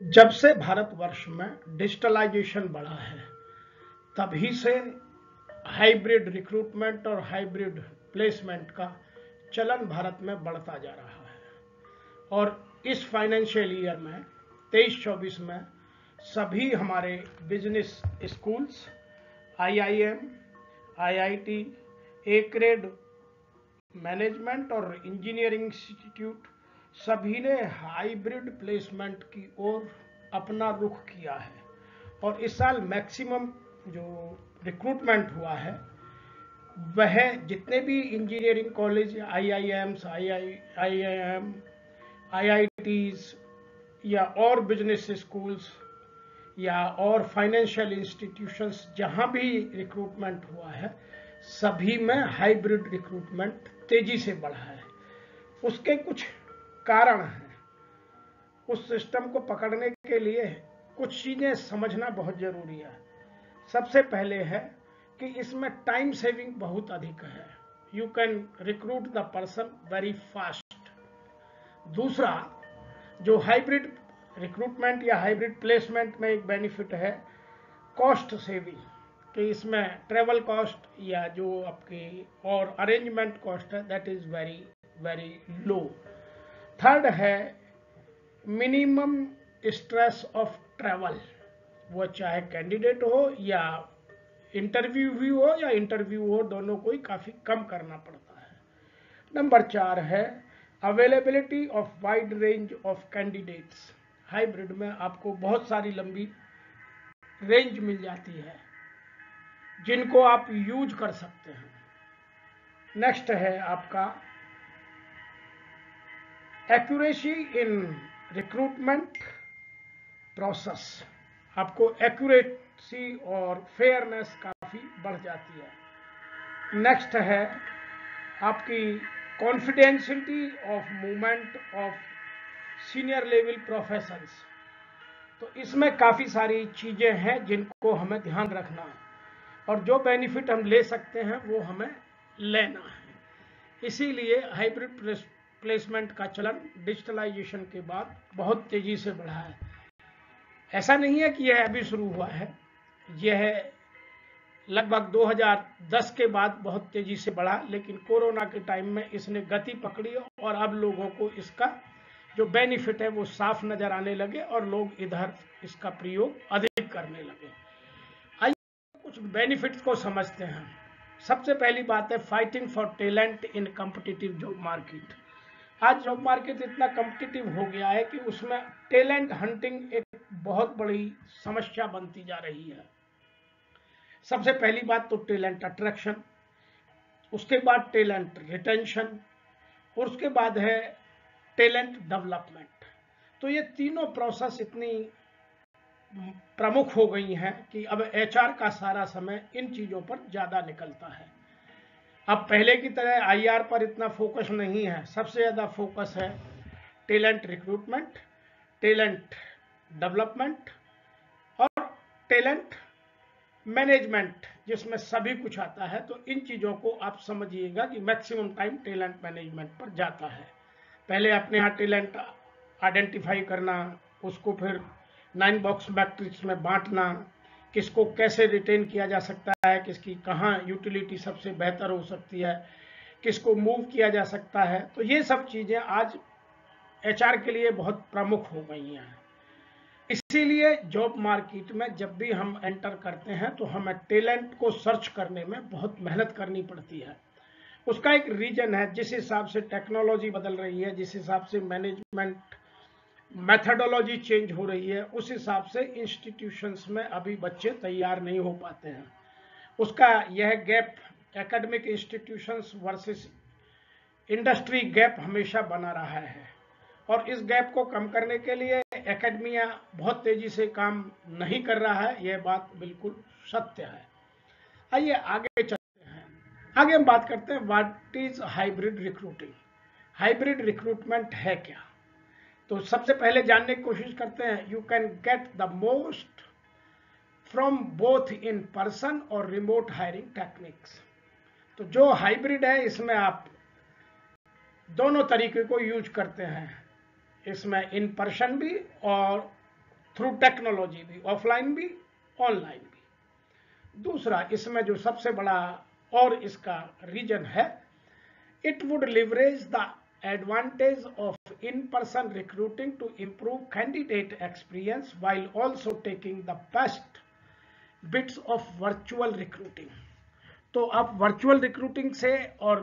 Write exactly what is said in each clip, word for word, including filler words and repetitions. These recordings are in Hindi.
जब से भारतवर्ष में डिजिटलाइजेशन बढ़ा है, तभी से हाइब्रिड रिक्रूटमेंट और हाइब्रिड प्लेसमेंट का चलन भारत में बढ़ता जा रहा है। और इस फाइनेंशियल ईयर में तेईस चौबीस में सभी हमारे business schools, I I M, I I T, A grade management और इंजीनियरिंग इंस्टीट्यूट सभी ने हाइब्रिड प्लेसमेंट की ओर अपना रुख किया है। और इस साल मैक्सिमम जो रिक्रूटमेंट हुआ है वह जितने भी engineering college, I I Ms, I I I M, I I Ts या और बिजनेस स्कूल्स या और फाइनेंशियल इंस्टीट्यूशंस जहां भी रिक्रूटमेंट हुआ है, सभी में हाइब्रिड रिक्रूटमेंट तेजी से बढ़ा है। उसके कुछ कारण हैं। उस सिस्टम को पकड़ने के लिए कुछ चीजें समझना बहुत जरूरी है। सबसे पहले है कि इसमें टाइम सेविंग बहुत अधिक है। You can recruit the person very fast. दूसरा, जो हाइब्रिड रिक्रूटमेंट या हाइब्रिड प्लेसमेंट में एक बेनिफिट है कॉस्ट सेविंग, कि इसमें ट्रेवल कॉस्ट या जो आपकी और अरेंजमेंट कॉस्ट है that is very very low. Third है मिनिमम स्ट्रेस ऑफ ट्रेवल, वो चाहे कैंडिडेट हो या इंटरव्यू भी हो या इंटरव्यू हो, दोनों को ही काफी कम करना पड़ता है। नंबर चार है availability of wide range of candidates. Hybrid में आपको बहुत सारी लंबी रेंज मिल जाती है जिनको आप यूज कर सकते हैं। नेक्स्ट है आपका एक्यूरेसी इन रिक्रूटमेंट प्रोसेस। आपको एक्यूरेसी और फेयरनेस काफी बढ़ जाती है। नेक्स्ट है आपकी confidentiality of movement of senior level professions. तो इसमें काफी सारी चीजें हैं जिनको हमें ध्यान रखना है और जो बेनिफिट हम ले सकते हैं वो हमें लेना है। इसीलिए हाइब्रिड प्लेसमेंट का चलन डिजिटलाइजेशन के बाद बहुत तेजी से बढ़ा है। ऐसा नहीं है कि यह अभी शुरू हुआ है, यह लगभग दो हज़ार दस के बाद बहुत तेजी से बढ़ा, लेकिन कोरोना के टाइम में इसने गति पकड़ी और अब लोगों को इसका जो बेनिफिट है वो साफ नजर आने लगे और लोग इधर इसका प्रयोग अधिक करने लगे। आइए कुछ बेनिफिट्स को समझते हैं। सबसे पहली बात है fighting for talent in competitive job market. आज जॉब मार्केट इतना कॉम्पिटिटिव हो गया है कि उसमें टैलेंट हंटिंग एक बहुत बड़ी समस्या बनती जा रही है। सबसे पहली बात तो टैलेंट अट्रैक्शन, उसके बाद टैलेंट रिटेंशन और उसके बाद है टैलेंट डेवलपमेंट। तो ये तीनों प्रोसेस इतनी प्रमुख हो गई हैं कि अब एच आर का सारा समय इन चीजों पर ज्यादा निकलता है। अब पहले की तरह आई आर पर इतना फोकस नहीं है, सबसे ज्यादा फोकस है टैलेंट रिक्रूटमेंट, टैलेंट डेवलपमेंट और टैलेंट मैनेजमेंट, जिसमें सभी कुछ आता है। तो इन चीजों को आप समझिएगा कि मैक्सिमम टाइम टैलेंट मैनेजमेंट पर जाता है। पहले अपने यहाँ टैलेंट आइडेंटिफाई करना, उसको फिर नाइन बॉक्स मैट्रिक्स में बांटना, किसको कैसे रिटेन किया जा सकता है, किसकी कहाँ यूटिलिटी सबसे बेहतर हो सकती है, किसको मूव किया जा सकता है। तो ये सब चीजें आज एच आर के लिए बहुत प्रमुख हो गई हैं। इसीलिए जॉब मार्केट में जब भी हम एंटर करते हैं तो हमें टैलेंट को सर्च करने में बहुत मेहनत करनी पड़ती है। उसका एक रीजन है, जिस हिसाब से टेक्नोलॉजी बदल रही है, जिस हिसाब से मैनेजमेंट मेथडोलॉजी चेंज हो रही है, उस हिसाब से इंस्टीट्यूशंस में अभी बच्चे तैयार नहीं हो पाते हैं। उसका यह gap academic institutions versus industry gap हमेशा बना रहा है और इस गैप को कम करने के लिए एकेडमिया बहुत तेजी से काम नहीं कर रहा है, यह बात बिल्कुल सत्य है। आइए आगे चलते हैं। आगे हम बात करते हैं what is hybrid recruiting. Hybrid recruitment है क्या? तो सबसे पहले जानने की कोशिश करते हैं। You can get the most from both in person और रिमोट हायरिंग टेक्निक्स। तो जो हाइब्रिड है इसमें आप दोनों तरीके को यूज करते हैं, इसमें इन पर्सन भी और थ्रू टेक्नोलॉजी भी, ऑफलाइन भी ऑनलाइन भी। दूसरा इसमें जो सबसे बड़ा और इसका रीजन है, it would leverage the advantage of in-person recruiting to improve candidate experience while also taking the best bits of virtual recruiting। तो आप वर्चुअल रिक्रूटिंग से और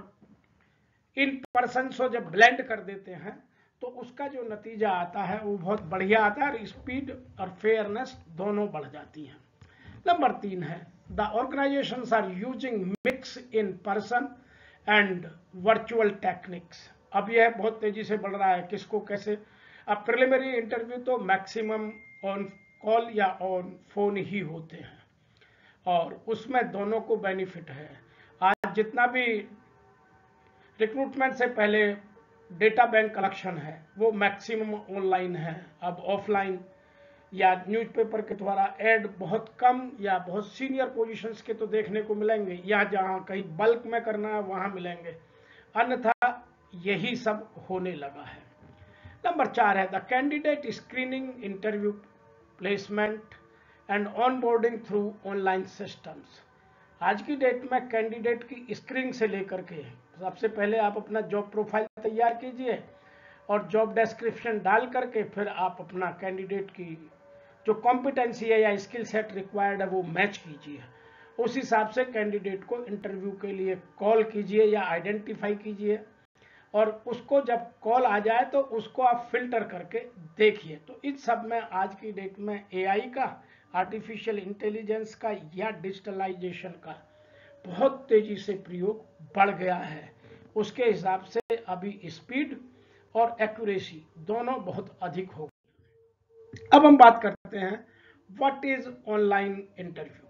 इन पर्सन से जब ब्लेंड कर देते हैं तो उसका जो नतीजा आता है वो बहुत बढ़िया आता है और स्पीड और फेयरनेस दोनों बढ़ जाती है। नंबर तीन है, the organisations are using mix in person and virtual techniques. अब यह बहुत तेजी से बढ़ रहा है, किसको कैसे। अब प्रिलिमिनरी इंटरव्यू तो मैक्सिमम ऑन कॉल या ऑन फोन ही होते हैं और उसमें दोनों को बेनिफिट है। आज जितना भी रिक्रूटमेंट से पहले डेटा बैंक कलेक्शन है वो मैक्सिमम ऑनलाइन है। अब ऑफलाइन या न्यूज़पेपर के द्वारा एड बहुत कम या बहुत सीनियर पोजीशंस के तो देखने को मिलेंगे, या जहां कहीं बल्क में करना है वहां मिलेंगे, अन्यथा यही सब होने लगा है। नंबर चार है, the candidate screening, interview, placement and onboarding through online systems. आज की डेट में कैंडिडेट की स्क्रीनिंग से लेकर के सबसे पहले आप अपना जॉब प्रोफाइल तैयार कीजिए और जॉब डिस्क्रिप्शन डाल करके फिर आप अपना कैंडिडेट की जो कॉम्पिटेंसी है या स्किल सेट रिक्वायर्ड है वो मैच कीजिए। उस हिसाब से कैंडिडेट को इंटरव्यू के लिए कॉल कीजिए या आइडेंटिफाई कीजिए और उसको जब कॉल आ जाए तो उसको आप फिल्टर करके देखिए। तो इस सब में आज की डेट में एआई का, आर्टिफिशियल इंटेलिजेंस का या डिजिटलाइजेशन का बहुत तेजी से प्रयोग बढ़ गया है। उसके हिसाब से अभी स्पीड और एक्यूरेसी दोनों बहुत अधिक हो गई। अब हम बात करते हैं व्हाट इज ऑनलाइन इंटरव्यू।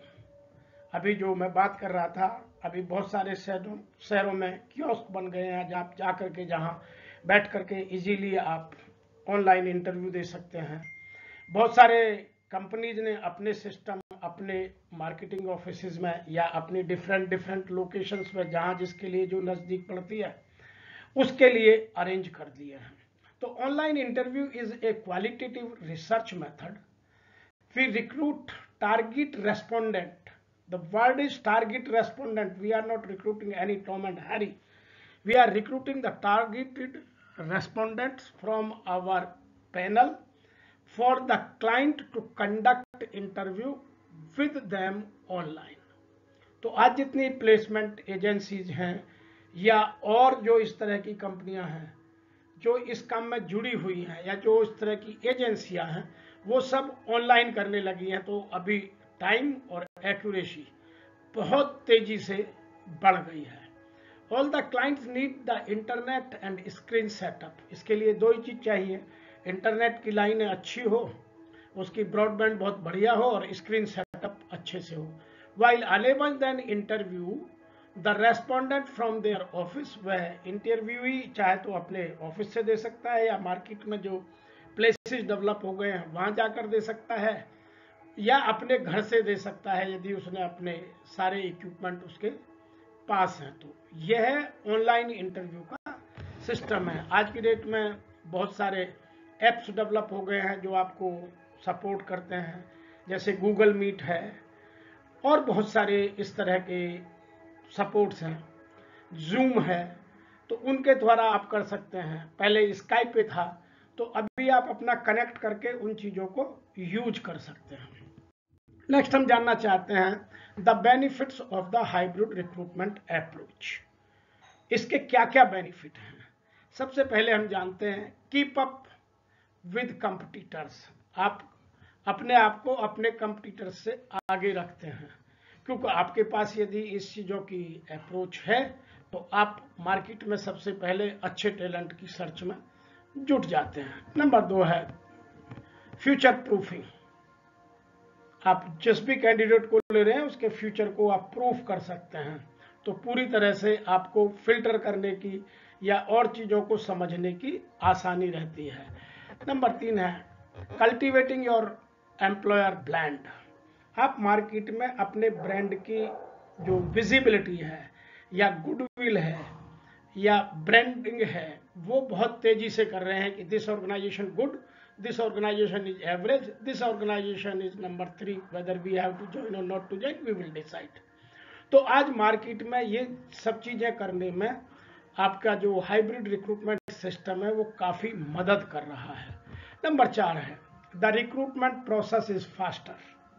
अभी जो मैं बात कर रहा था, अभी बहुत सारे शहरों शहरों में कियोस्क बन गए हैं जहाँ जा करके जहाँ बैठ करके इजीली आप ऑनलाइन इंटरव्यू दे सकते हैं। बहुत सारे कंपनीज ने अपने सिस्टम अपने मार्केटिंग ऑफिस में या अपनी डिफरेंट डिफरेंट लोकेशंस में जहाँ जिसके लिए जो नज़दीक पड़ती है उसके लिए अरेंज कर दिए हैं। तो online interview is a qualitative research method. We recruit target respondent. The word is target respondent. We are not recruiting any Tom and Harry. We are recruiting the targeted respondents from our panel for the client to conduct interview with them online. तो आज जितनी प्लेसमेंट एजेंसीज हैं या और जो इस तरह की कंपनियां हैं जो इस काम में जुड़ी हुई हैं या जो इस तरह की एजेंसियां हैं वो सब ऑनलाइन करने लगी हैं। तो अभी टाइम और एक्यूरेसी बहुत तेजी से बढ़ गई है। All the clients need the internet and screen setup. इसके लिए दो ही चीज चाहिए, इंटरनेट की लाइनें अच्छी हो, उसकी ब्रॉडबैंड बहुत बढ़िया हो और स्क्रीन सेटअप अच्छे से हो। While enable then interview the respondent from their office. वह इंटरव्यूई चाहे तो अपने ऑफिस से दे सकता है या मार्केट में जो प्लेसेस डेवलप हो गए हैं वहां जाकर दे सकता है या अपने घर से दे सकता है यदि उसने अपने सारे इक्विपमेंट उसके पास हैं। तो यह ऑनलाइन इंटरव्यू का सिस्टम है। आज की डेट में बहुत सारे एप्स डेवलप हो गए हैं जो आपको सपोर्ट करते हैं, जैसे गूगल मीट है और बहुत सारे इस तरह के सपोर्ट्स हैं, जूम है, तो उनके द्वारा आप कर सकते हैं। पहले स्काइप पे था, तो अभी आप अपना कनेक्ट करके उन चीज़ों को यूज कर सकते हैं। नेक्स्ट हम जानना चाहते हैं the benefits of the hybrid recruitment approach. इसके क्या क्या बेनिफिट हैं। सबसे पहले हम जानते हैं कीप अप विद कंपटीटर्स। आप अपने आप को अपने कंपटीटर्स से आगे रखते हैं, क्योंकि आपके पास यदि इस चीज़ों की अप्रोच है तो आप मार्केट में सबसे पहले अच्छे टैलेंट की सर्च में जुट जाते हैं। नंबर दो है फ्यूचर प्रूफिंग। आप जिस भी कैंडिडेट को ले रहे हैं उसके फ्यूचर को आप प्रूफ कर सकते हैं, तो पूरी तरह से आपको फिल्टर करने की या और चीज़ों को समझने की आसानी रहती है। नंबर तीन है कल्टिवेटिंग योर एम्प्लॉयर ब्रांड। आप मार्केट में अपने ब्रांड की जो विजिबिलिटी है या गुडविल है या ब्रांडिंग है वो बहुत तेजी से कर रहे हैं कि this organisation good, this organization is average, this organization is number three, whether we have to join or not to join, we will decide. तो आज मार्केट में ये सब चीजें करने में आपका जो हाइब्रिड रिक्रूटमेंट सिस्टम है वो काफी मदद कर रहा है। नंबर चार है the recruitment process is faster.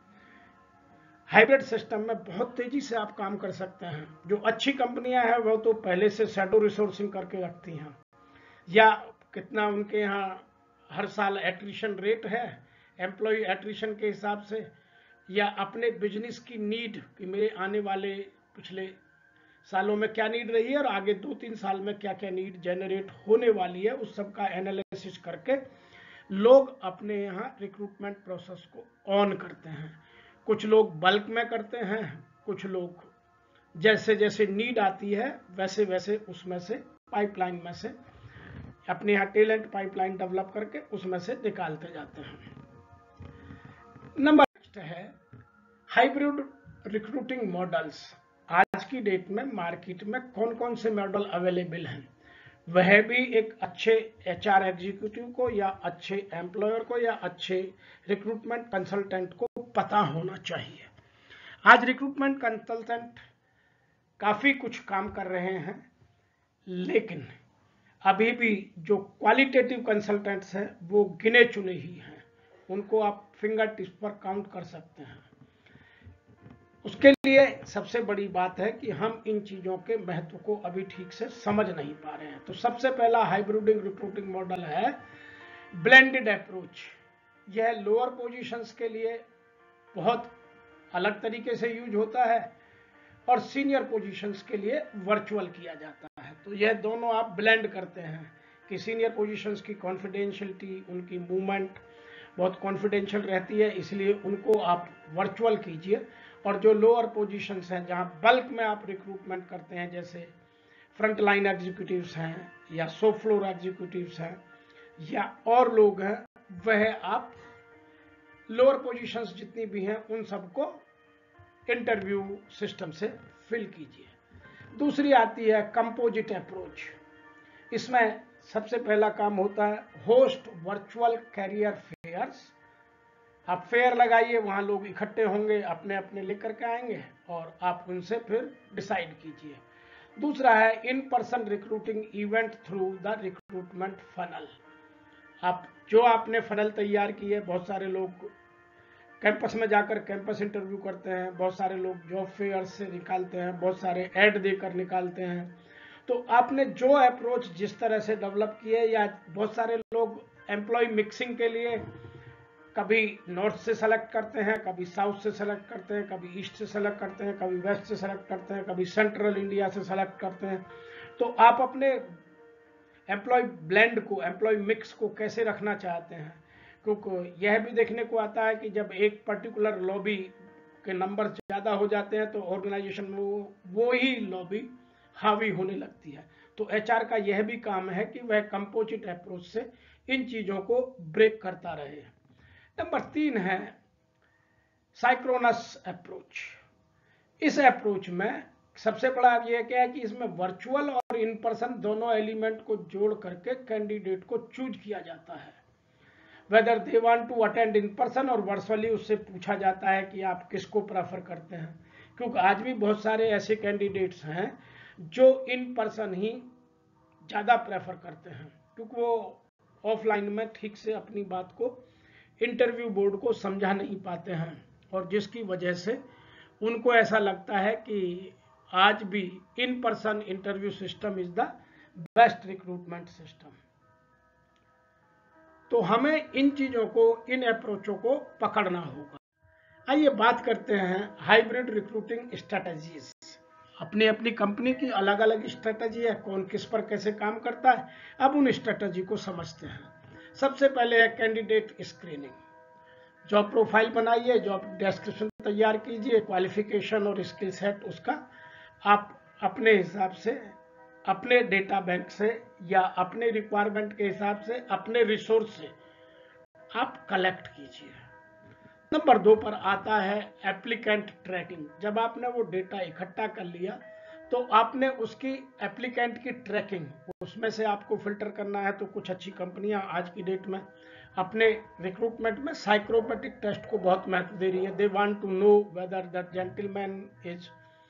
Hybrid system में बहुत तेजी से आप काम कर सकते हैं। जो अच्छी कंपनियां हैं वो तो पहले से शैडो रिसोर्सिंग करके रखती हैं, या कितना उनके यहाँ हर साल एट्रिशन रेट है एम्प्लॉय एट्रिशन के हिसाब से, या अपने बिजनेस की नीड कि मेरे आने वाले पिछले सालों में क्या नीड रही है और आगे दो तीन साल में क्या क्या नीड जनरेट होने वाली है, उस सब का एनालिसिस करके लोग अपने यहाँ रिक्रूटमेंट प्रोसेस को ऑन करते हैं। कुछ लोग बल्क में करते हैं, कुछ लोग जैसे जैसे नीड आती है वैसे वैसे उसमें से पाइपलाइन में से अपने यहाँ टैलेंट पाइपलाइन डेवलप करके उसमें से निकालते जाते हैं। नंबर नेक्स्ट है हाइब्रिड रिक्रूटिंग मॉडल्स। आज की डेट में मार्केट में कौन कौन से मॉडल अवेलेबल हैं, वह भी एक अच्छे एचआर एग्जीक्यूटिव को या अच्छे एम्प्लॉयर को या अच्छे रिक्रूटमेंट कंसल्टेंट को पता होना चाहिए। आज रिक्रूटमेंट कंसल्टेंट काफी कुछ काम कर रहे हैं, लेकिन अभी भी जो क्वालिटेटिव कंसल्टेंट्स हैं वो गिने चुने ही हैं, उनको आप फिंगर टिप्स पर काउंट कर सकते हैं। उसके लिए सबसे बड़ी बात है कि हम इन चीजों के महत्व को अभी ठीक से समझ नहीं पा रहे हैं। तो सबसे पहला हाइब्रिड रिक्रूटिंग मॉडल है ब्लेंडेड अप्रोच। यह लोअर पोजीशंस के लिए बहुत अलग तरीके से यूज होता है और सीनियर पोजीशंस के लिए वर्चुअल किया जाता है। तो यह दोनों आप ब्लेंड करते हैं कि सीनियर पोजीशंस की कॉन्फिडेंशियलिटी, उनकी मूवमेंट बहुत कॉन्फिडेंशियल रहती है, इसलिए उनको आप वर्चुअल कीजिए। और जो लोअर पोजीशंस हैं जहां बल्क में आप रिक्रूटमेंट करते हैं, जैसे फ्रंट लाइन एग्जीक्यूटिव्स हैं या शो फ्लोर एग्जीक्यूटिव्स हैं या और लोग हैं, वह आप लोअर पोजीशंस जितनी भी हैं उन सबको इंटरव्यू सिस्टम से फिल कीजिए। दूसरी आती है कंपोजिट अप्रोच। इसमें सबसे पहला काम होता है होस्ट वर्चुअल कैरियर फेयर्स। आप फेयर लगाइए, वहां लोग इकट्ठे होंगे, अपने अपने लेकर के आएंगे और आप उनसे फिर डिसाइड कीजिए। दूसरा है in person recruiting event through the recruitment funnel. आप जो आपने फनल तैयार की है, बहुत सारे लोग कैंपस में जाकर कैंपस इंटरव्यू करते हैं, बहुत सारे लोग जॉब फेयर से निकालते हैं, बहुत सारे ऐड देकर निकालते हैं। तो आपने जो अप्रोच जिस तरह से डेवलप की है, या बहुत सारे लोग एम्प्लॉय मिक्सिंग के लिए कभी नॉर्थ से सेलेक्ट करते हैं, कभी साउथ से सेलेक्ट करते हैं, कभी ईस्ट से सेलेक्ट करते हैं, कभी वेस्ट से सेलेक्ट करते हैं, कभी सेंट्रल इंडिया से सेलेक्ट करते हैं। तो आप अपने एम्प्लॉय ब्लेंड को, एम्प्लॉय मिक्स को कैसे रखना चाहते हैं, क्योंकि यह भी देखने को आता है कि जब एक पर्टिकुलर लॉबी के नंबर ज़्यादा हो जाते हैं तो ऑर्गेनाइजेशन में वो वो ही लॉबी हावी होने लगती है। तो एचआर का यह भी काम है कि वह कंपोजिट अप्रोच से इन चीज़ों को ब्रेक करता रहे। नंबर तीन है साइक्रोनस अप्रोच। इस अप्रोच में सबसे बड़ा यह क्या है कि इसमें वर्चुअल और इन पर्सन दोनों एलिमेंट को जोड़ करके कैंडिडेट को चूज किया जाता है, whether they want to attend in person, और वर्चुअली उससे पूछा जाता है कि आप किसको प्रेफर करते हैं। क्योंकि आज भी बहुत सारे ऐसे कैंडिडेट्स हैं जो इन पर्सन ही ज़्यादा प्रेफर करते हैं, क्योंकि वो ऑफलाइन में ठीक से अपनी बात को इंटरव्यू बोर्ड को समझा नहीं पाते हैं, और जिसकी वजह से उनको ऐसा लगता है कि आज भी in person interview system is the best recruitment system. तो हमें इन चीजों को, इन अप्रोचों को पकड़ना होगा। आइए बात करते हैं हाइब्रिड रिक्रूटिंग स्ट्रेटजीज। अपनी अपनी कंपनी की अलग अलग स्ट्रेटजी है, कौन किस पर कैसे काम करता है। अब उन स्ट्रेटजी को समझते हैं। सबसे पहले है कैंडिडेट स्क्रीनिंग। जॉब प्रोफाइल बनाइए, जॉब डिस्क्रिप्शन तैयार कीजिए, क्वालिफिकेशन और स्किल सेट उसका आप अपने हिसाब से, अपने डेटा बैंक से या अपने रिक्वायरमेंट के हिसाब से, अपने रिसोर्स से आप कलेक्ट कीजिए। नंबर दो पर आता है एप्लीकेंट ट्रैकिंग। जब आपने वो डेटा इकट्ठा कर लिया तो आपने उसकी एप्लीकेंट की ट्रैकिंग, उसमें से आपको फिल्टर करना है। तो कुछ अच्छी कंपनियां आज की डेट में अपने रिक्रूटमेंट में साइकोमेट्रिक टेस्ट को बहुत महत्व दे रही है। They want to know whether that gentleman is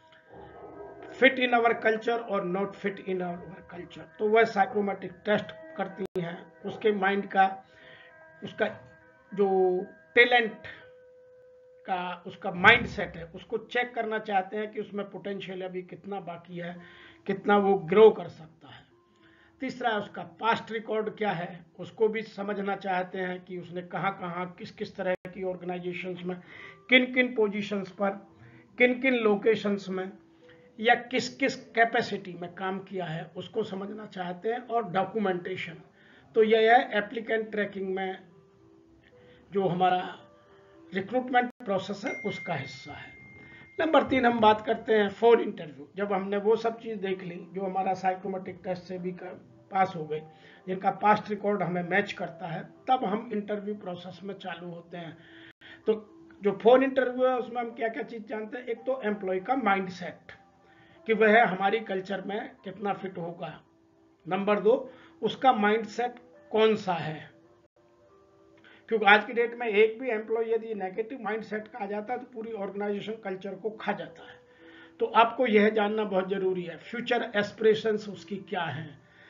fit in our culture और not fit in our culture. तो वह साइकोमेट्रिक टेस्ट करती हैं, उसके माइंड का, उसका जो टैलेंट का, उसका माइंड सेट है, उसको चेक करना चाहते हैं कि उसमें पोटेंशियल अभी कितना बाकी है, कितना वो ग्रो कर सकता है। तीसरा है उसका पास्ट रिकॉर्ड क्या है, उसको भी समझना चाहते हैं कि उसने कहाँ कहाँ किस किस तरह की ऑर्गेनाइजेशंस में किन किन पोजीशंस पर किन किन लोकेशंस में या किस किस कैपेसिटी में काम किया है, उसको समझना चाहते हैं। और डॉक्यूमेंटेशन, तो यह है एप्लीकेंट ट्रैकिंग में जो हमारा रिक्रूटमेंट प्रोसेस है उसका हिस्सा है। नंबर तीन हम बात करते हैं फोन इंटरव्यू। जब हमने वो सब चीज़ देख ली जो हमारा साइकोमेट्रिक टेस्ट से भी पास हो गई, जिनका पास्ट रिकॉर्ड हमें मैच करता है, तब हम इंटरव्यू प्रोसेस में चालू होते हैं। तो जो फोन इंटरव्यू है उसमें हम क्या क्या चीज़ जानते हैं। एक तो एम्प्लॉय का माइंड सेट कि वह हमारी कल्चर में कितना फिट होगा। नंबर दो, उसका माइंड सेट कौन सा है, क्योंकि आज की डेट में एक भी एम्प्लॉय यदि नेगेटिव माइंडसेट का आ जाता है तो पूरी ऑर्गेनाइजेशन कल्चर को खा जाता है। तो आपको यह जानना बहुत जरूरी है फ्यूचर एस्पिरेशंस उसकी क्या हैं।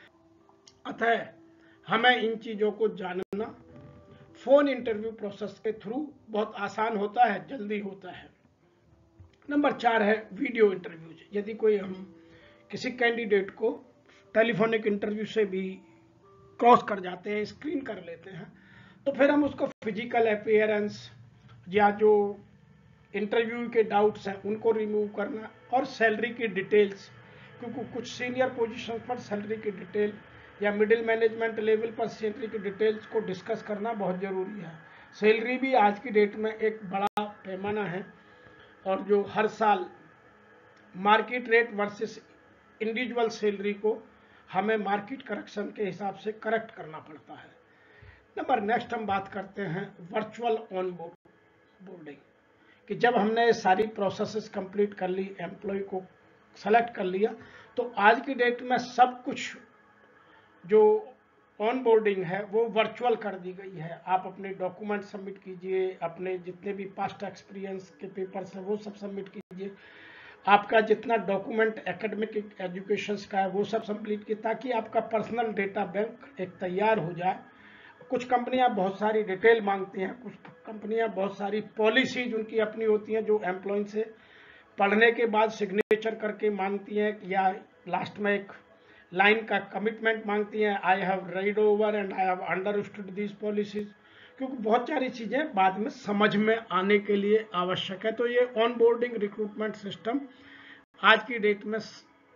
अतः हमें इन चीजों को जानना फोन इंटरव्यू प्रोसेस के थ्रू बहुत आसान होता है, जल्दी होता है। नंबर चार है वीडियो इंटरव्यूज। यदि कोई हम किसी कैंडिडेट को टेलीफोनिक इंटरव्यू से भी क्रॉस कर जाते हैं, स्क्रीन कर लेते हैं, तो फिर हम उसको फिजिकल अपीयरेंस या जो इंटरव्यू के डाउट्स हैं उनको रिमूव करना और सैलरी की डिटेल्स, क्योंकि कुछ सीनियर पोजीशन पर सैलरी की डिटेल या मिडिल मैनेजमेंट लेवल पर सैलरी की डिटेल्स को डिस्कस करना बहुत ज़रूरी है। सैलरी भी आज की डेट में एक बड़ा पैमाना है और जो हर साल market rate versus individual salary को हमें मार्केट करेक्शन के हिसाब से करेक्ट करना पड़ता है। नंबर नेक्स्ट हम बात करते हैं वर्चुअल ऑन बोर्डिंग, कि जब हमने सारी प्रोसेसेस कंप्लीट कर ली, एम्प्लॉय को सेलेक्ट कर लिया, तो आज की डेट में सब कुछ जो ऑन बोर्डिंग है वो वर्चुअल कर दी गई है। आप अपने डॉक्यूमेंट सबमिट कीजिए, अपने जितने भी पास्ट एक्सपीरियंस के पेपर्स हैं वो सब सबमिट कीजिए, आपका जितना डॉक्यूमेंट एकेडमिक एजुकेशन का है वो सब सबमिट कीजिए, ताकि आपका पर्सनल डेटा बैंक एक तैयार हो जाए। कुछ कंपनियां बहुत सारी डिटेल मांगती हैं, कुछ कंपनियां बहुत सारी पॉलिसीज उनकी अपनी होती हैं जो एम्प्लॉय से पढ़ने के बाद सिग्नेचर करके मांगती हैं, या लास्ट में एक लाइन का कमिटमेंट मांगती हैं, I have read over and I have understood these policies, क्योंकि बहुत सारी चीज़ें बाद में समझ में आने के लिए आवश्यक है। तो ये ऑन बोर्डिंग रिक्रूटमेंट सिस्टम आज की डेट में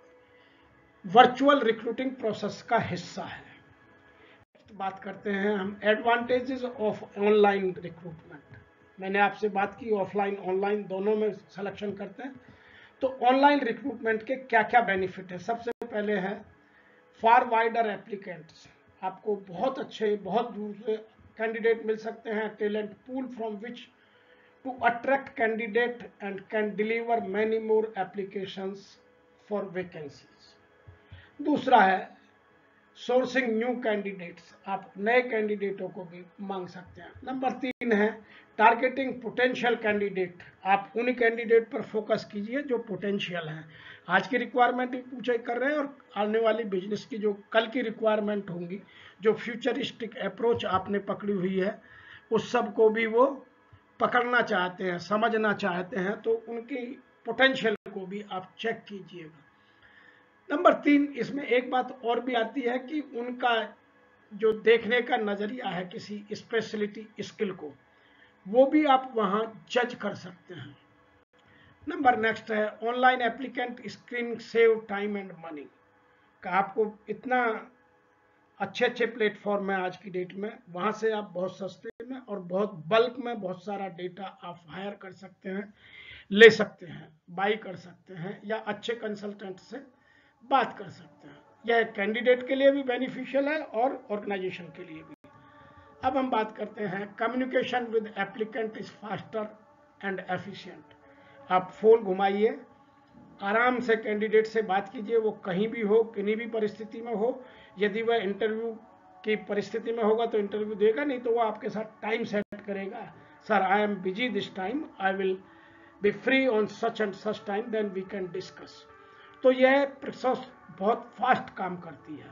वर्चुअल रिक्रूटिंग प्रोसेस का हिस्सा है। बात करते हैं हम एडवांटेजेस ऑफ ऑनलाइन रिक्रूटमेंट। मैंने आपसे बात की ऑफलाइन ऑनलाइन दोनों में सिलेक्शन करते हैं, तो ऑनलाइन रिक्रूटमेंट के क्या क्या बेनिफिट है। सबसे पहले है फार वाइडर एप्लीकेंट्स, आपको बहुत अच्छे बहुत दूर से कैंडिडेट मिल सकते हैं, talent pool from which to attract candidate and can deliver many more applications for vacancies. दूसरा है सोर्सिंग न्यू कैंडिडेट्स, आप नए कैंडिडेटों को भी मांग सकते हैं। नंबर तीन है टारगेटिंग पोटेंशियल कैंडिडेट, आप उन्हीं कैंडिडेट पर फोकस कीजिए जो पोटेंशियल हैं, आज की रिक्वायरमेंट भी पूछे कर रहे हैं और आने वाली बिजनेस की जो कल की रिक्वायरमेंट होंगी, जो फ्यूचरिस्टिक अप्रोच आपने पकड़ी हुई है उस सब को भी वो पकड़ना चाहते हैं, समझना चाहते हैं, तो उनकी पोटेंशियल को भी आप चेक कीजिएगा। नंबर तीन, इसमें एक बात और भी आती है कि उनका जो देखने का नजरिया है किसी स्पेशलिटी स्किल को, वो भी आप वहां जज कर सकते हैं। नंबर नेक्स्ट है online applicant screening save time and money, का आपको इतना अच्छे अच्छे प्लेटफॉर्म है आज की डेट में, वहां से आप बहुत सस्ते में और बहुत बल्क में बहुत सारा डेटा आप हायर कर सकते हैं, ले सकते हैं, बाई कर सकते हैं, या अच्छे कंसल्टेंट से बात कर सकते हैं। यह कैंडिडेट के लिए भी बेनिफिशियल है और ऑर्गेनाइजेशन के लिए भी। अब हम बात करते हैं communication with applicant is faster and efficient. आप फोन घुमाइए, आराम से कैंडिडेट से बात कीजिए, वो कहीं भी हो, किसी भी परिस्थिति में हो। यदि वह इंटरव्यू की परिस्थिति में होगा तो इंटरव्यू देगा, नहीं तो वो आपके साथ टाइम सेट करेगा, sir I am busy this time, I will be free on such and such time, then we can discuss. तो यह प्रोसेस बहुत फास्ट काम करती है।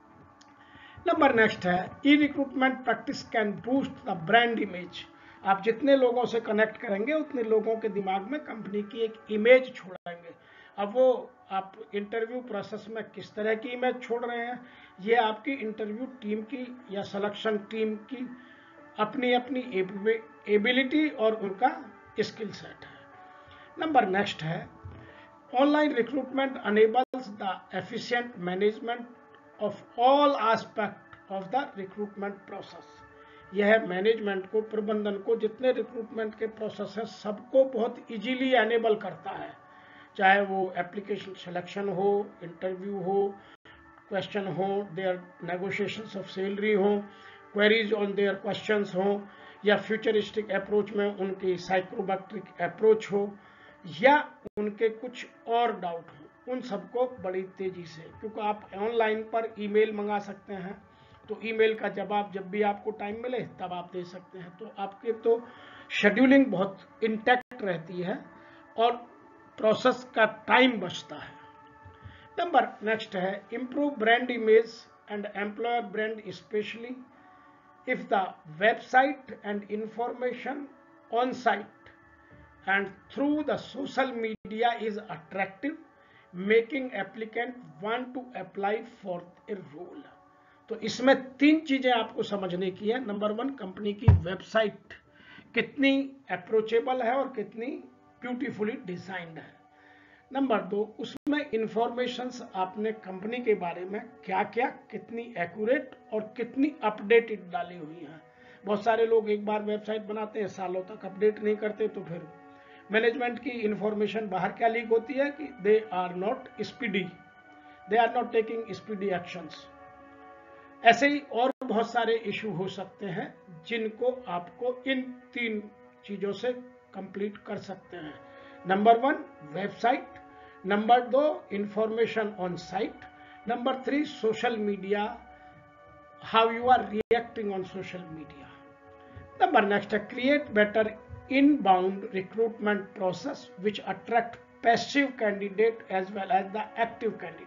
नंबर नेक्स्ट है E recruitment practice can boost the brand image. आप जितने लोगों से कनेक्ट करेंगे उतने लोगों के दिमाग में कंपनी की एक इमेज छोड़ेंगे। अब वो आप इंटरव्यू प्रोसेस में किस तरह की इमेज छोड़ रहे हैं, ये आपकी इंटरव्यू टीम की या सिलेक्शन टीम की अपनी अपनी एबिलिटी और उनका स्किल सेट है। नंबर नेक्स्ट है online recruitment enables the efficient management of all aspect of the recruitment process. यह मैनेजमेंट को, प्रबंधन को, जितने रिक्रूटमेंट के प्रोसेस हैं सबको बहुत इजीली एनेबल करता है, चाहे वो एप्लीकेशन सिलेक्शन हो, इंटरव्यू हो, क्वेश्चन हो, देयर नेगोशिएशंस ऑफ सैलरी हो, क्वेरीज ऑन देयर क्वेश्चंस हो, या फ्यूचरिस्टिक अप्रोच में उनकी साइकोमेट्रिक अप्रोच हो, या उनके कुछ और डाउट हो, उन सबको बड़ी तेजी से, क्योंकि आप ऑनलाइन पर ईमेल मंगा सकते हैं तो ईमेल का जवाब जब भी आपको टाइम मिले तब आप दे सकते हैं। तो आपके तो शेड्यूलिंग बहुत इंटैक्ट रहती है और प्रोसेस का टाइम बचता है। नंबर नेक्स्ट है improve brand image and employer brand, specially if the website and information on site and through the social media is attractive, making applicant want to apply for a role. तो इसमें तीन चीजें आपको समझने की है। नंबर वन, कंपनी की वेबसाइट कितनी अप्रोचेबल है और कितनी ब्यूटीफुली डिजाइंड है। नंबर दो, उसमें इंफॉर्मेशंस आपने कंपनी के बारे में क्या क्या, कितनी एक्यूरेट और कितनी अपडेटेड डाली हुई हैं। बहुत सारे लोग एक बार वेबसाइट बनाते हैं, सालों तक अपडेट नहीं करते, तो फिर मैनेजमेंट की इंफॉर्मेशन बाहर क्या लीक होती है कि they are not speedy, they are not taking speedy actions. ऐसे ही और बहुत सारे इशू हो सकते हैं जिनको आपको इन तीन चीजों से कंप्लीट कर सकते हैं। Number one, website. नंबर दो, information on site. Number three, social media, how you are reacting on social media. Number next है create better inbound recruitment process which attract passive candidate as well as the active candidate.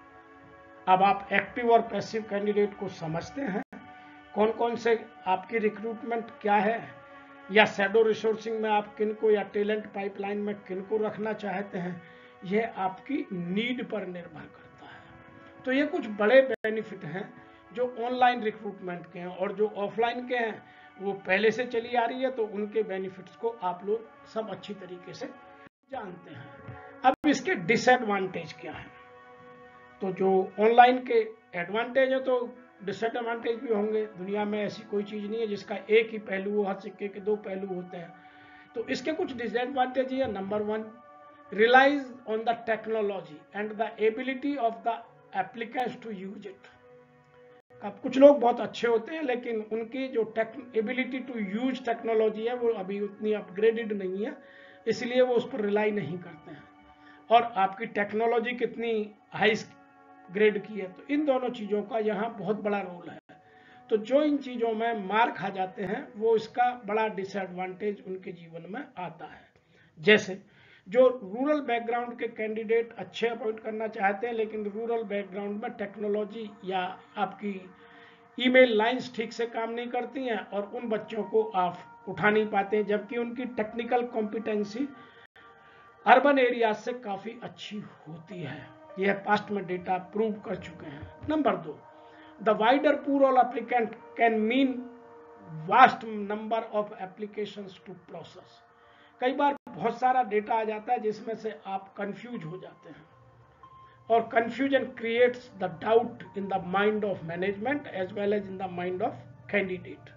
अब आप एक्टिव और पैसिव कैंडिडेट को समझते हैं, कौन कौन से आपकी रिक्रूटमेंट क्या है, या शैडो रिसोर्सिंग में आप किन को, या टैलेंट पाइपलाइन में किन को रखना चाहते हैं, यह आपकी नीड पर निर्भर करता है। तो ये कुछ बड़े बेनिफिट हैं जो ऑनलाइन रिक्रूटमेंट के हैं, और जो ऑफलाइन के हैं वो पहले से चली आ रही है, तो उनके बेनिफिट्स को आप लोग सब अच्छी तरीके से जानते हैं। अब इसके डिसएडवांटेज क्या है, तो जो ऑनलाइन के एडवांटेज है तो डिसएडवांटेज भी होंगे। दुनिया में ऐसी कोई चीज नहीं है जिसका एक ही पहलू हो, हर सिक्के के दो पहलू होते हैं। तो इसके कुछ डिसएडवांटेज है। Number one, relies on the technology and the ability of the applicants to use it. अब कुछ लोग बहुत अच्छे होते हैं लेकिन उनकी जो एबिलिटी टू यूज टेक्नोलॉजी है वो अभी उतनी अपग्रेडेड नहीं है, इसलिए वो उस पर रिलाई नहीं करते हैं। और आपकी टेक्नोलॉजी कितनी हाई ग्रेड की है, तो इन दोनों चीजों का यहाँ बहुत बड़ा रोल है। तो जो इन चीजों में मार खा जाते हैं वो इसका बड़ा डिसएडवांटेज उनके जीवन में आता है। जैसे जो रूरल बैकग्राउंड के कैंडिडेट अच्छे अपॉइंट करना चाहते हैं लेकिन रूरल बैकग्राउंड में टेक्नोलॉजी या आपकी ईमेल लाइंस ठीक से काम नहीं करती हैं, और उन बच्चों को आप उठा नहीं पाते हैं, जबकि उनकी टेक्निकल कॉम्पिटेंसी अर्बन एरिया से काफी अच्छी होती है। यह पास्ट में डेटा प्रूव कर चुके हैं। नंबर दो, the wider pool of applicant can mean vast number of applications to process. कई बार बहुत सारा डेटा आ जाता है जिसमें से आप कंफ्यूज हो जाते हैं, और confusion creates the doubt in the mind of management as well as in the mind of candidate.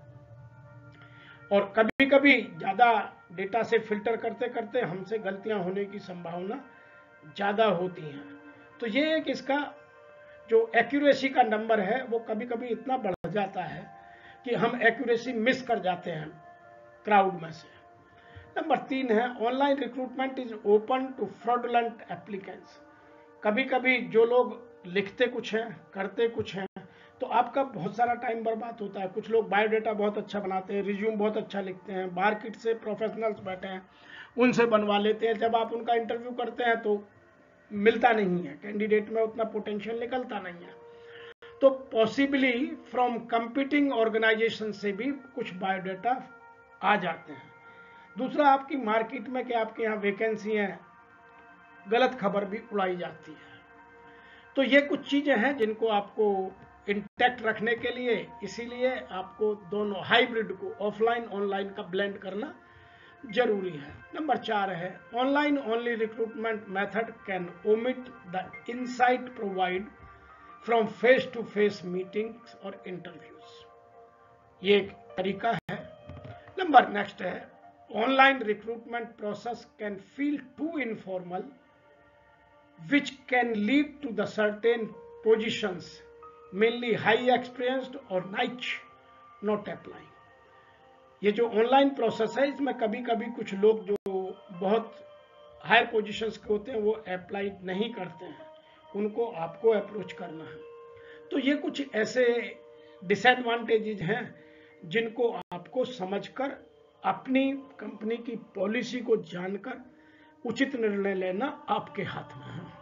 और कभी कभी ज्यादा डेटा से फिल्टर करते करते हमसे गलतियां होने की संभावना ज्यादा होती हैं। तो ये एक इसका जो एक्यूरेसी का नंबर है वो कभी कभी इतना बढ़ जाता है कि हम एक्यूरेसी मिस कर जाते हैं क्राउड में से। नंबर तीन है online recruitment is open to fraudulent applicants. कभी कभी जो लोग लिखते कुछ हैं, करते कुछ हैं, तो आपका बहुत सारा टाइम बर्बाद होता है। कुछ लोग बायोडाटा बहुत अच्छा बनाते हैं, रिज्यूम बहुत अच्छा लिखते हैं, मार्केट से प्रोफेशनल्स बैठे हैं उनसे बनवा लेते हैं, जब आप उनका इंटरव्यू करते हैं तो मिलता नहीं है, कैंडिडेट में उतना पोटेंशियल निकलता नहीं है। तो पॉसिबली फ्रॉम कंपीटिंग ऑर्गेनाइजेशन से भी कुछ बायोडाटा आ जाते हैं। दूसरा, आपकी मार्केट में कि आपके यहाँ वैकेंसी है, गलत खबर भी उड़ाई जाती है। तो ये कुछ चीजें हैं जिनको आपको इंटैक्ट रखने के लिए, इसीलिए आपको दोनों हाइब्रिड को, ऑफलाइन ऑनलाइन का ब्लेंड करना जरूरी है। नंबर चार है, online only recruitment method can omit the insight provide from face to face meetings और इंटरव्यूज। ये एक तरीका है। नंबर नेक्स्ट है, online recruitment process can feel too informal which can lead to the certain positions mainly high experienced or niche not applying। ये जो ऑनलाइन प्रोसेस है, इसमें कभी कभी कुछ लोग जो बहुत हायर पोजीशंस के होते हैं वो अप्लाई नहीं करते हैं, उनको आपको अप्रोच करना है। तो ये कुछ ऐसे डिसएडवांटेजेस हैं जिनको आपको समझकर, अपनी कंपनी की पॉलिसी को जानकर उचित निर्णय लेना आपके हाथ में है।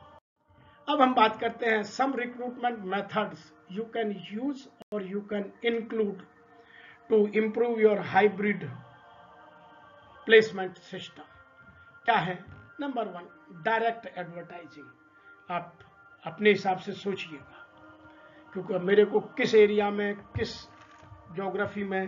अब हम बात करते हैं some recruitment methods you can use और you can include to improve your hybrid placement system. क्या है? Number one, direct advertising. आप अपने हिसाब से सोचिएगा, क्योंकि मेरे को किस एरिया में, किस ज्योग्राफी में,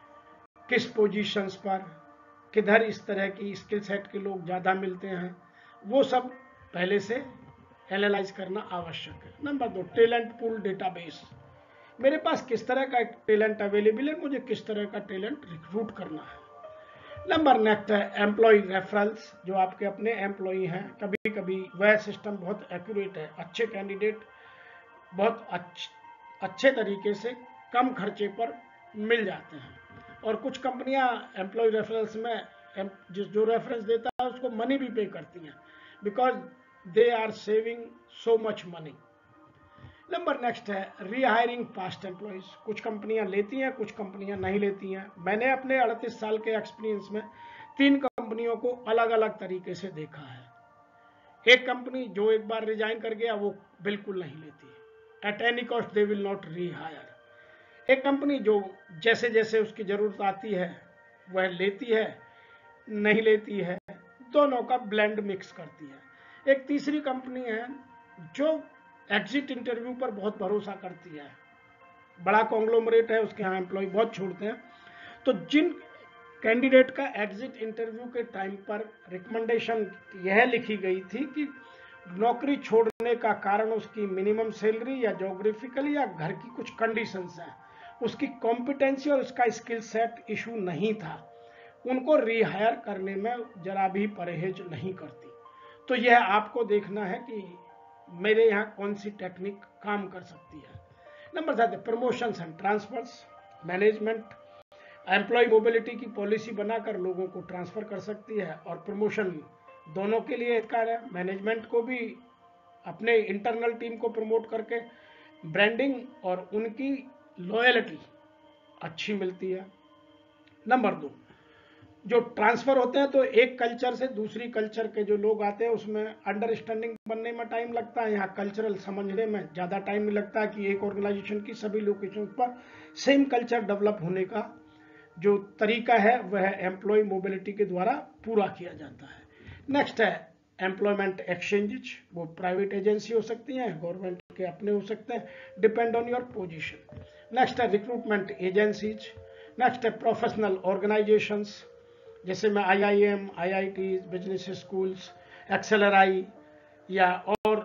किस पोजीशंस पर, किधर इस तरह की स्किल सेट के लोग ज़्यादा मिलते हैं, वो सब पहले से एनालाइज करना आवश्यक है। नंबर दो, टैलेंट पूल डेटाबेस। मेरे पास किस तरह का टैलेंट अवेलेबल है, मुझे किस तरह का टैलेंट रिक्रूट करना है। नंबर नेक्स्ट है एम्प्लॉय रेफरल्स। जो आपके अपने एम्प्लॉय हैं, कभी कभी वह सिस्टम बहुत एक्यूरेट है, अच्छे कैंडिडेट बहुत अच्छ, अच्छे तरीके से कम खर्चे पर मिल जाते हैं। और कुछ कंपनियां एम्प्लॉय रेफरेंस में जिस जो रेफरेंस देता है उसको मनी भी पे करती हैं, because they are saving so much money. Number next है रीहायरिंग पास्ट एम्प्लॉयज। कुछ कंपनियां लेती हैं, कुछ कंपनियां नहीं लेती हैं। मैंने अपने अड़तीस साल के एक्सपीरियंस में तीन कंपनियों को अलग अलग तरीके से देखा है। एक कंपनी जो एक बार रिजाइन कर गया वो बिल्कुल नहीं लेती, at any cost they will not rehire. एक कंपनी जो जैसे जैसे उसकी जरूरत आती है वह लेती है, नहीं लेती है, दोनों का ब्लेंड मिक्स करती है। एक तीसरी कंपनी है जो एग्जिट इंटरव्यू पर बहुत भरोसा करती है, बड़ा कॉन्ग्लोमरेट है, उसके यहाँ एम्प्लॉय बहुत छोड़ते हैं। तो जिन कैंडिडेट का एग्जिट इंटरव्यू के टाइम पर रिकमेंडेशन यह लिखी गई थी कि नौकरी छोड़ने का कारण उसकी मिनिमम सैलरी या ज्योग्राफिकल या घर की कुछ कंडीशंस हैं, उसकी कॉम्पिटेंसी और उसका स्किल सेट इशू नहीं था, उनको रिहायर करने में जरा भी परहेज नहीं करती। तो यह आपको देखना है कि मेरे यहाँ कौन सी टेक्निक काम कर सकती है। नंबर सात, promotions and transfers. Management employee mobility की पॉलिसी बनाकर लोगों को ट्रांसफर कर सकती है, और प्रमोशन दोनों के लिए हितकार है। मैनेजमेंट को भी अपने इंटरनल टीम को प्रमोट करके ब्रांडिंग और उनकी लॉयल्टी अच्छी मिलती है। नंबर दो, जो ट्रांसफर होते हैं तो एक कल्चर से दूसरी कल्चर के जो लोग आते हैं उसमें अंडरस्टैंडिंग बनने में टाइम लगता है। यहाँ कल्चरल समझने में ज़्यादा टाइम नहीं लगता है कि एक ऑर्गेनाइजेशन की सभी लोकेशन पर सेम कल्चर डेवलप होने का जो तरीका है वह एम्प्लॉय मोबिलिटी के द्वारा पूरा किया जाता है। नेक्स्ट है एम्प्लॉयमेंट एक्सचेंजेज। वो प्राइवेट एजेंसी हो सकती हैं, गवर्नमेंट के अपने हो सकते हैं, depend on your position. Next है रिक्रूटमेंट एजेंसीज। नेक्स्ट है प्रोफेशनल ऑर्गेनाइजेशंस, जैसे मैं I I M, I I T, business schools, एक्सेलराई या और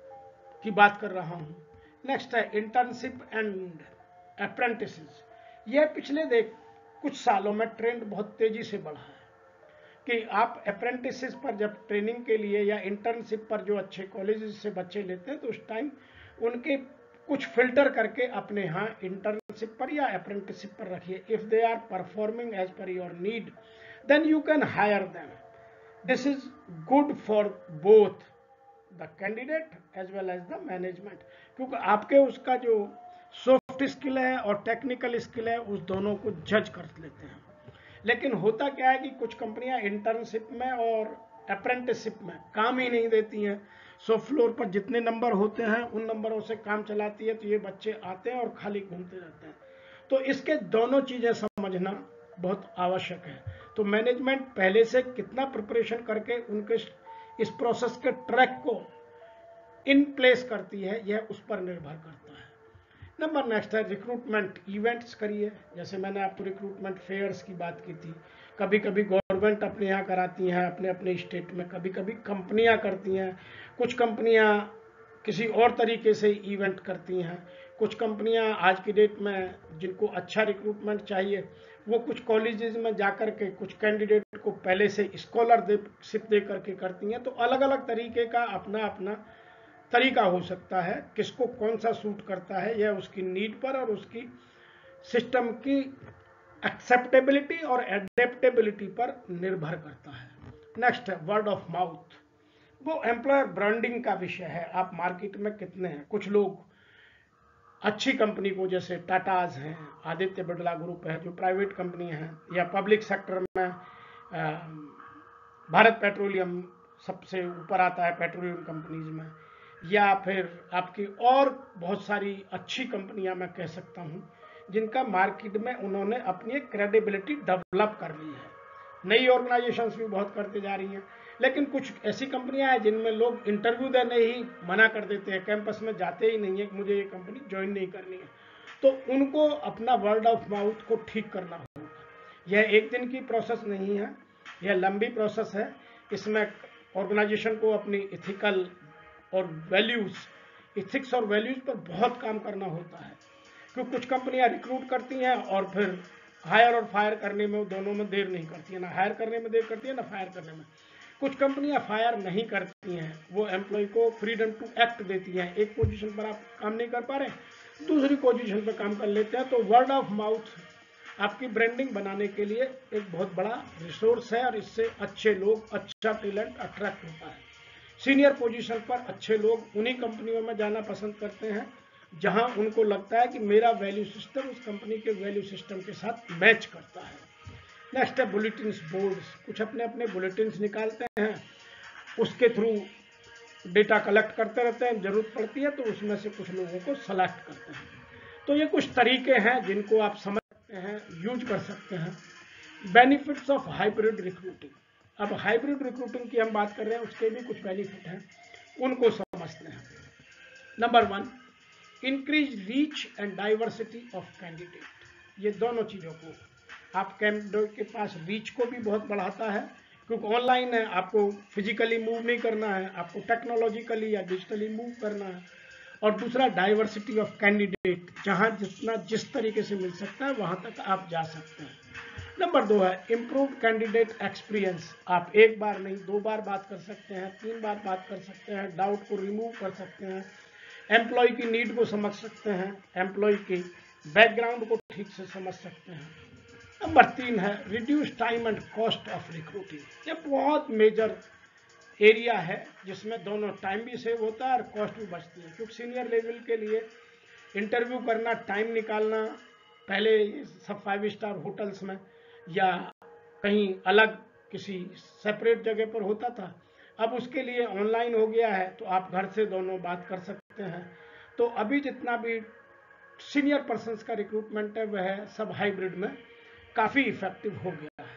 की बात कर रहा हूँ। नेक्स्ट है इंटर्नशिप एंड अप्रेंटिसेस। यह पिछले देख कुछ सालों में ट्रेंड बहुत तेजी से बढ़ा है कि आप अप्रेंटिसेस पर जब ट्रेनिंग के लिए या इंटर्नशिप पर जो अच्छे कॉलेजेस से बच्चे लेते हैं तो उस टाइम उनके कुछ फिल्टर करके अपने यहाँ इंटर्नशिप पर या अप्रेंटिसशिप पर रखिए। If they are performing as per your need then you can hire them. This is good for both the candidate as well as the management, क्योंकि आपके उसका जो सॉफ्ट स्किल है और टेक्निकल स्किल है, उस दोनों को जज कर लेते हैं। लेकिन होता क्या है कि कुछ कंपनियां इंटर्नशिप में और अप्रेंटिसशिप में काम ही नहीं देती हैं। सो फ्लोर पर जितने नंबर होते हैं उन नंबरों से काम चलाती है, तो ये बच्चे आते हैं और खाली घूमते रहते हैं। तो इसके दोनों चीजें समझना बहुत आवश्यक है। तो मैनेजमेंट पहले से कितना प्रिपरेशन करके उनके इस प्रोसेस के ट्रैक को इन प्लेस करती है, यह उस पर निर्भर करता है। नंबर नेक्स्ट है रिक्रूटमेंट इवेंट्स करिए। जैसे मैंने आपको रिक्रूटमेंट फेयर्स की बात की थी, कभी कभी गवर्नमेंट अपने यहाँ कराती हैं अपने अपने स्टेट में, कभी कभी कंपनियाँ करती हैं, कुछ कंपनियाँ किसी और तरीके से इवेंट करती हैं, कुछ कंपनियां आज की डेट में जिनको अच्छा रिक्रूटमेंट चाहिए वो कुछ कॉलेजेस में जाकर के कुछ कैंडिडेट को पहले से स्कॉलरशिप दे करके करती हैं। तो अलग अलग तरीके का अपना अपना तरीका हो सकता है, किसको कौन सा सूट करता है यह उसकी नीड पर और उसकी सिस्टम की एक्सेप्टेबिलिटी और एडेप्टेबिलिटी पर निर्भर करता है। नेक्स्ट है वर्ड ऑफ माउथ। वो एम्प्लॉयर ब्रांडिंग का विषय है। आप मार्केट में कितने हैं, कुछ लोग अच्छी कंपनी को, जैसे टाटाज हैं, आदित्य बिरला ग्रुप है जो प्राइवेट कंपनी है, या पब्लिक सेक्टर में भारत पेट्रोलियम सबसे ऊपर आता है पेट्रोलियम कंपनीज में, या फिर आपकी और बहुत सारी अच्छी कंपनियां मैं कह सकता हूं जिनका मार्केट में उन्होंने अपनी एक क्रेडिबिलिटी डेवलप कर ली है। नई ऑर्गेनाइजेशंस भी बहुत करते जा रही हैं, लेकिन कुछ ऐसी कंपनियां हैं जिनमें लोग इंटरव्यू देने ही मना कर देते हैं, कैंपस में जाते ही नहीं है कि मुझे ये कंपनी ज्वाइन नहीं करनी है। तो उनको अपना वर्ड ऑफ माउथ को ठीक करना होगा। यह एक दिन की प्रोसेस नहीं है, यह लंबी प्रोसेस है। इसमें ऑर्गेनाइजेशन को अपनी इथिकल और वैल्यूज, इथिक्स और वैल्यूज पर बहुत काम करना होता है, क्योंकि कुछ कंपनियां रिक्रूट करती हैं और फिर हायर और फायर करने में दोनों में देर नहीं करती है, ना हायर करने में देर करती है ना फायर करने में। कुछ कंपनियां फायर नहीं करती हैं, वो एम्प्लॉय को फ्रीडम टू एक्ट देती हैं। एक पोजीशन पर आप काम नहीं कर पा रहे दूसरी पोजीशन पर काम कर लेते हैं। तो वर्ड ऑफ माउथ आपकी ब्रांडिंग बनाने के लिए एक बहुत बड़ा रिसोर्स है और इससे अच्छे लोग, अच्छा टैलेंट अट्रैक्ट होता है। सीनियर पोजीशन पर अच्छे लोग उन्हीं कंपनियों में जाना पसंद करते हैं जहां उनको लगता है कि मेरा वैल्यू सिस्टम उस कंपनी के वैल्यू सिस्टम के साथ मैच करता है। नेक्स्ट है बुलेटिन्स बोर्ड्स। कुछ अपने अपने बुलेटिन्स निकालते हैं, उसके थ्रू डेटा कलेक्ट करते रहते हैं, जरूरत पड़ती है तो उसमें से कुछ लोगों को सेलेक्ट करते हैं। तो ये कुछ तरीके हैं जिनको आप समझ सकते हैं, यूज कर सकते हैं। Benefits of hybrid recruiting. अब हाइब्रिड रिक्रूटिंग की हम बात कर रहे हैं, उसके भी कुछ बेनिफिट हैं, उनको समझते हैं। Number one, increase reach and diversity of candidate. ये दोनों चीज़ों को आप कैंडिडेट के पास रीच को भी बहुत बढ़ाता है, क्योंकि ऑनलाइन है, आपको फिजिकली मूव नहीं करना है, आपको टेक्नोलॉजिकली या डिजिटली मूव करना है। और दूसरा डाइवर्सिटी ऑफ कैंडिडेट, जहां जितना जिस तरीके से मिल सकता है वहां तक आप जा सकते हैं। नंबर दो है इम्प्रूव कैंडिडेट एक्सपीरियंस। आप एक बार नहीं दो बार बात कर सकते हैं, तीन बार बात कर सकते हैं, डाउट को रिमूव कर सकते हैं, एम्प्लॉय की नीड को समझ सकते हैं, एम्प्लॉय की बैकग्राउंड को ठीक से समझ सकते हैं। नंबर तीन है reduce time and cost of recruiting. ये बहुत मेजर एरिया है जिसमें दोनों टाइम भी सेव होता है और कॉस्ट भी बचती है, क्योंकि सीनियर लेवल के लिए इंटरव्यू करना, टाइम निकालना, पहले सब फाइव स्टार होटल्स में या कहीं अलग किसी सेपरेट जगह पर होता था, अब उसके लिए ऑनलाइन हो गया है, तो आप घर से दोनों बात कर सकते हैं। तो अभी जितना भी सीनियर पर्सन्स का रिक्रूटमेंट है वह सब हाइब्रिड में काफ़ी इफेक्टिव हो गया है।